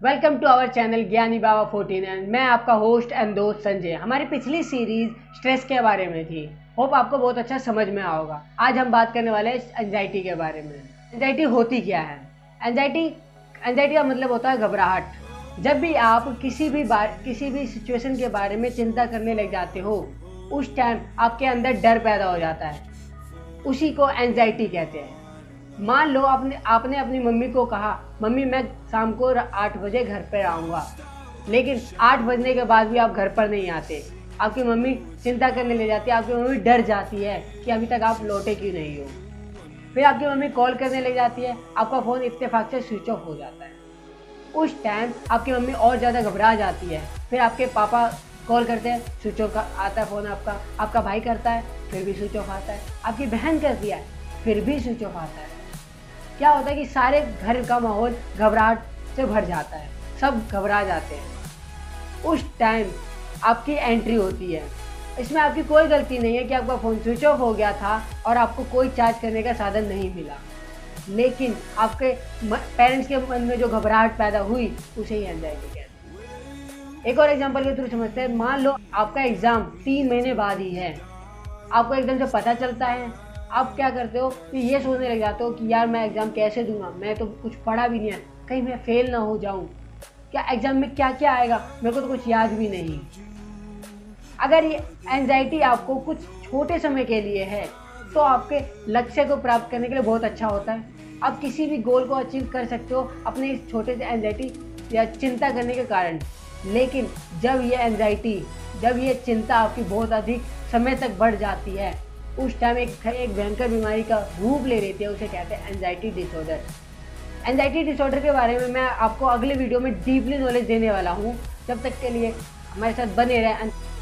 Welcome to our channel ज्ञानी बाबा 14 and मैं आपका होस्ट एंड दोस्त संजय। हमारी पिछली सीरीज स्ट्रेस के बारे में थी। होप आपको बहुत अच्छा समझ में होगा। आज हम बात करने वाले हैं एंजाइटी के बारे में। एंजाइटी होती क्या है? एंजाइटी का मतलब होता है घबराहट। जब भी आप किसी भी सिचुएशन के बारे में चिंता करने लग जाते हो, उस टाइम आपके अंदर डर पैदा हो जाता है। उसी को एंजाइटी कहते हैं। मान लो आपने अपनी मम्मी को कहा, मम्मी मैं शाम को 8 बजे घर पर आऊँगा, लेकिन 8 बजने के बाद भी आप घर पर नहीं आते। आपकी मम्मी चिंता करने लग जाती है, आपकी मम्मी डर जाती है कि अभी तक आप लौटे क्यों नहीं हो। फिर आपकी मम्मी कॉल करने लग जाती है, आपका फ़ोन इत्तेफाक से स्विच ऑफ हो जाता है। उस टाइम आपकी मम्मी और ज़्यादा घबरा जाती है। फिर आपके पापा कॉल करते हैं, स्विच ऑफ आता है फ़ोन आपका भाई करता है, फिर भी स्विच ऑफ आता है। आपकी बहन करती है, फिर भी स्विच ऑफ आता है। क्या होता है कि सारे घर का माहौल घबराहट से भर जाता है, सब घबरा जाते हैं। उस टाइम आपकी एंट्री होती है। इसमें आपकी कोई गलती नहीं है कि आपका फ़ोन स्विच ऑफ हो गया था और आपको कोई चार्ज करने का साधन नहीं मिला, लेकिन आपके पेरेंट्स के मन में जो घबराहट पैदा हुई उसे ही एंजाइटी कहते हैं। एक और एग्जांपल के थ्रू समझते हैं। मान लो आपका एग्ज़ाम 3 महीने बाद ही है, आपको एकदम से पता चलता है। आप क्या करते हो कि ये सोचने लग जाते हो कि यार मैं एग्ज़ाम कैसे दूंगा, मैं तो कुछ पढ़ा भी नहीं है, कहीं मैं फेल ना हो जाऊं, क्या एग्ज़ाम में क्या क्या आएगा, मेरे को तो कुछ याद भी नहीं। अगर ये एंजाइटी आपको कुछ छोटे समय के लिए है तो आपके लक्ष्य को प्राप्त करने के लिए बहुत अच्छा होता है। आप किसी भी गोल को अचीव कर सकते हो अपने इस छोटे से एंजाइटी या चिंता करने के कारण। लेकिन जब ये चिंता आपकी बहुत अधिक समय तक बढ़ जाती है, उस टाइम एक भयंकर बीमारी का रूप ले लेती है। उसे कहते हैं एंजाइटी डिसऑर्डर। एंजाइटी डिसऑर्डर के बारे में मैं आपको अगले वीडियो में डीपली नॉलेज देने वाला हूँ। जब तक के लिए हमारे साथ बने रहें।